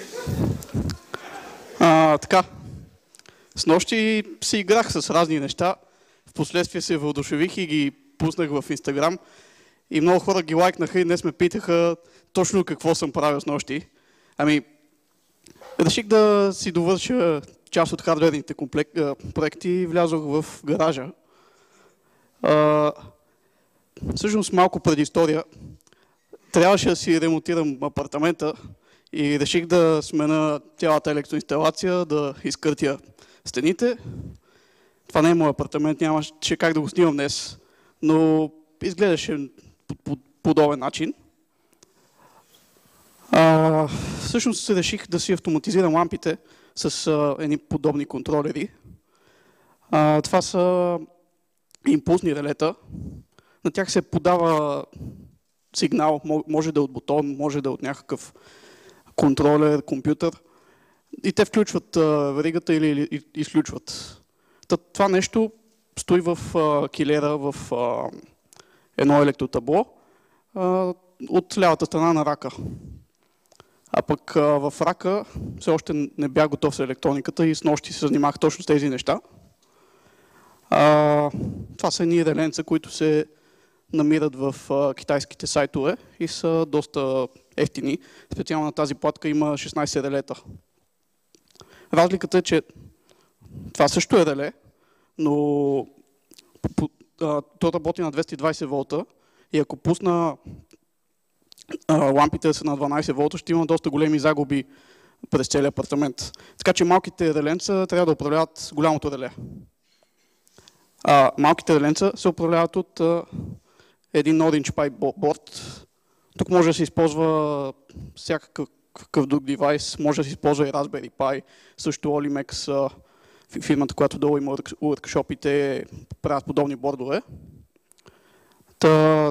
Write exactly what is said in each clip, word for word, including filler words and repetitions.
А, така. Снощи си играх с разни неща. Впоследствие се въодушевих и ги пуснах в Инстаграм. И много хора ги лайкнаха и днес ме питаха точно какво съм правил снощи. Ами, реших да си довърша част от хардверните комплек... проекти и влязох в гаража. А, всъщност малко предистория. Трябваше да си ремонтирам апартамента и реших да смена цялата електроинсталация, да изкъртя стените. Това не е моят апартамент, нямаше как да го снимам днес, но изгледаше по, по подобен начин. А, всъщност реших да си автоматизирам лампите с а, едни подобни контролери. А, това са импулсни релета. На тях се подава сигнал, може да е от бутон, може да е от някакъв контролер, компютър. И те включват а, веригата или, или изключват. Това нещо стои в а, килера в а, едно електротабло а, от лявата страна на рака. А пък а, в рака все още не бях готов с електрониката и снощи се занимах точно с тези неща. А, това са едни реленца, които се намират в а, китайските сайтове и са доста ефтини. Специално на тази платка има шестнайсет релета. Разликата е, че това също е реле, но то работи на двеста и двайсет волта и ако пусна а, лампите да са на дванайсет волта, ще има доста големи загуби през целия апартамент. Така че малките реленца трябва да управляват голямото реле. А, малките реленца се управляват от а, един Orange Pi борд. Тук може да се използва всякакъв какъв друг девайс, може да се използва и Raspberry Pi, също Olimex, фирмата, която долу има workshop-ите, правят подобни бордове. Та,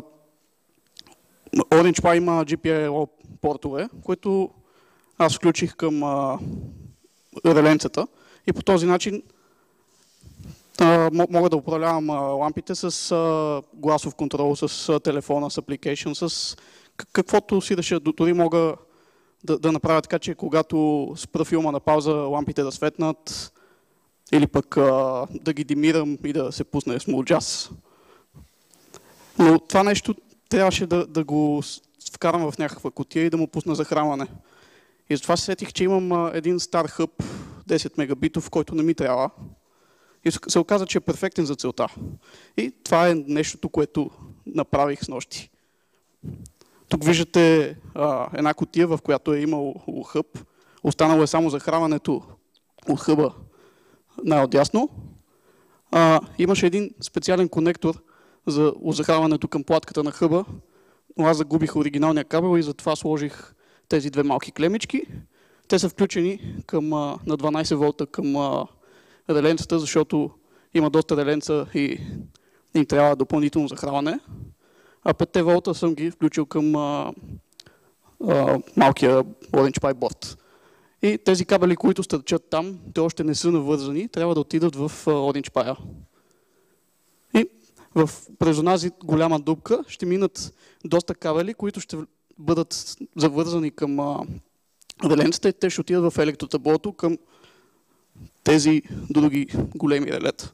Orange Pi има джи пи ай ел портове, които аз включих към а, реленцата и по този начин а, мога да управлявам а, лампите с а, гласов контрол, с а, телефона, с application, с каквото си реша. Дори мога Да, да направя така, че когато спра филма на пауза, лампите да светнат или пък а, да ги димирам и да се пусне smooth jazz. Но това нещо трябваше да, да го вкарам в някаква кутия и да му пусна захранване. И затова се сетих, че имам а, един стар хъб, десет мегабитов, който не ми трябва. И се оказа, че е перфектен за целта. И това е нещото, което направих снощи. Тук виждате а, една кутия, в която е имал хъб. Останало е само захранването от хъба най-отдясно. А, имаше един специален конектор за захранването към платката на хъба, но аз загубих оригиналния кабел и затова сложих тези две малки клемички. Те са включени към, а, на дванайсет волта към а, реленцата, защото има доста реленца и им трябва допълнително захранване. А петте волта съм ги включил към а, а, малкия Orange Pi борд. И тези кабели, които стърчат там, те още не са навързани, трябва да отидат в а, Orange Pi. И в, през онази голяма дупка ще минат доста кабели, които ще бъдат завързани към а, реленцата и те ще отидат в електротаблото към тези други големи релета.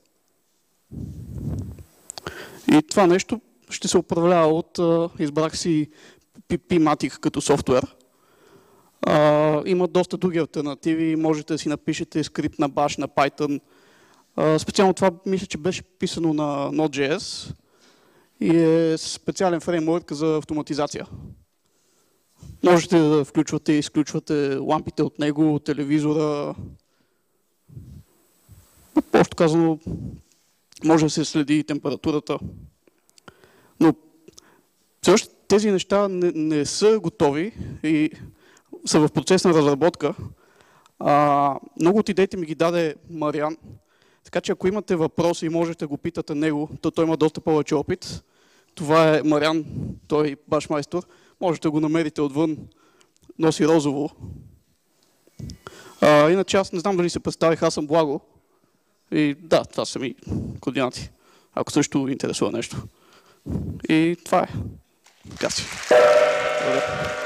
И това нещо ще се управлява от, а, избрах си PiMatic като софтуер. А, има доста други алтернативи, можете да си напишете скрипт на Bash, на Python. А, специално това мисля, че беше писано на Node.js и е специален фреймворк за автоматизация. Можете да включвате и изключвате лампите от него, телевизора. Просто казано, може да се следи температурата. Но също тези неща не, не са готови и са в процес на разработка. А, много от идеите ми ги даде Мариан, така че ако имате въпроси и можете да го питате него, то той има доста повече опит. Това е Мариан, той е баш майстор. Можете да го намерите отвън, носи розово. А, иначе аз не знам дали се представих, аз съм Благо. И да, това са ми координати, ако също интересува нещо. И това е. Така си. Добре.